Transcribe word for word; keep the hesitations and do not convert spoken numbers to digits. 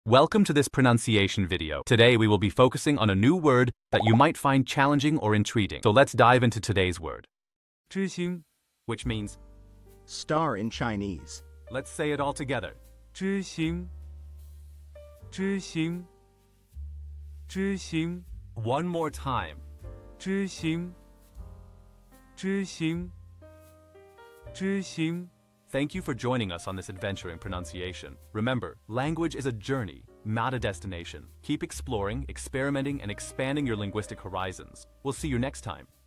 Welcome to this pronunciation video. Today we will be focusing on a new word that you might find challenging or intriguing. So let's dive into today's word. 知星 Which means, Star in Chinese. let's say it all together. 知星知星知星 One more time. 知星知星知星 Thank you for joining us on this adventure in pronunciation. Remember, language is a journey, not a destination. Keep exploring, experimenting, and expanding your linguistic horizons. We'll see you next time.